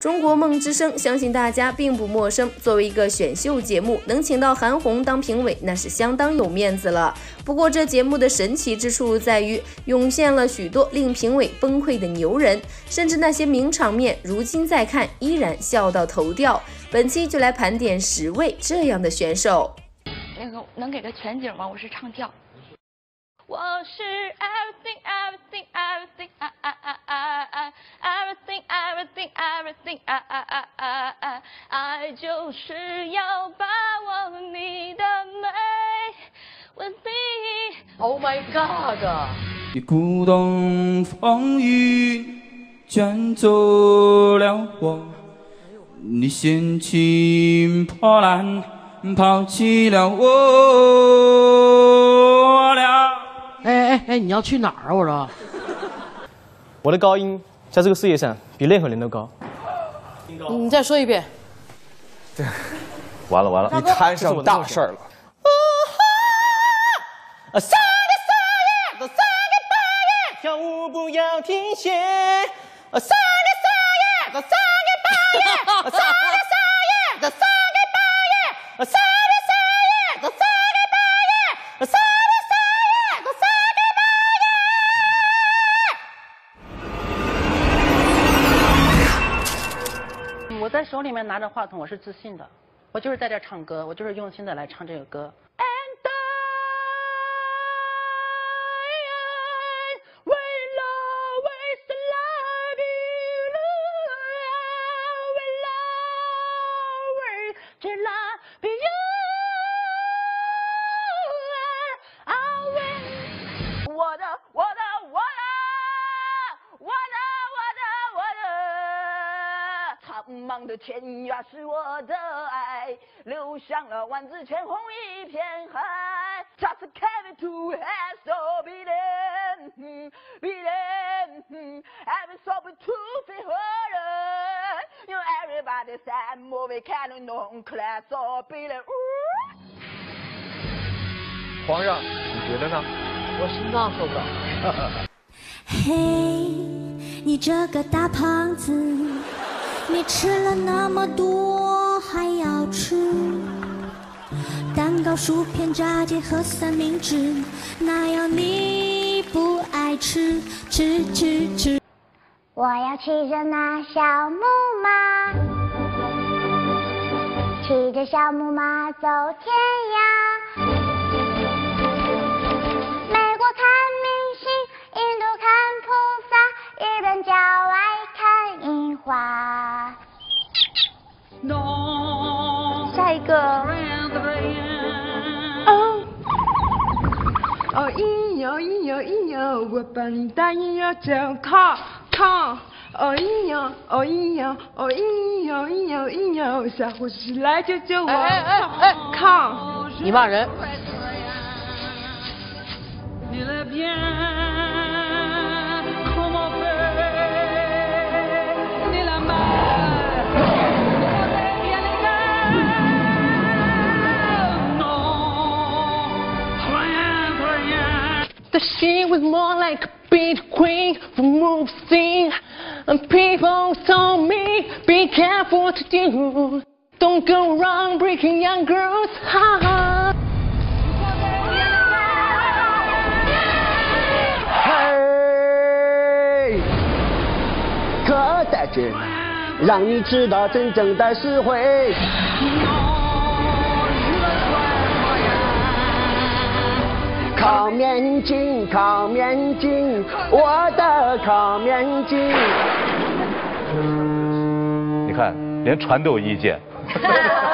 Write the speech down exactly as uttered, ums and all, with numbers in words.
中国梦之声，相信大家并不陌生。作为一个选秀节目，能请到韩红当评委，那是相当有面子了。不过，这节目的神奇之处在于，涌现了许多令评委崩溃的牛人，甚至那些名场面，如今再看依然笑到头掉。本期就来盘点十位这样的选手。 那个能给个全景吗？我是唱跳。我是 everything everything everything I I I I everything everything everything I I I I I 爱就是要把握你的美 with me。 Oh my god！ 你鼓动风雨卷走了我，你掀起波澜抛弃了我俩。 哎哎哎，你要去哪儿啊？我说， 我的高音在这个世界上比任何人都高。 你再说一遍。 对， 完了完了，你摊上大事儿了。 啊，撒个撒野，都撒个撒野，跳舞不要停歇。啊，撒个撒野，都撒个撒野，啊，撒个撒野，都撒个撒野，啊，撒个撒野，都撒个撒野，啊，撒。 我在手里面拿着话筒，我是自信的，我就是在这唱歌，我就是用心的来唱这个歌。And I will always love you, will always love you. I will， 我的我的我的我的我的我的。苍茫的天涯是我的爱，流向了万紫千红一片海。Just came to have so be then, be then, every soul to feel her. You everybody say movie can no class so be then. 皇上，你觉得呢？ 我心脏受不了。 嘿，你这个大胖子。你吃了那么多还要吃蛋糕、薯片、炸鸡和三明治，哪有你不爱吃？吃吃吃！ 我要骑着那小木马，骑着小木马走天涯。美国看明星，印度看菩萨，日本郊外看樱花。下一个。 哦哦咿哟咿哟咿哟，我把你大咿哟就靠靠。哦咿哟哦咿哟哦咿哟咿哟咿哟，小护士来救救我！ 哎哎哎， 靠！ 你骂人。 That she was more like a beat queen for move scene. And people told me, be careful what to do. Don't go around breaking young girls' hearts. 嘿，可在这里，让你知道真正的实惠。烤面筋，烤面筋，我的烤面筋。 你看，连船都有意见。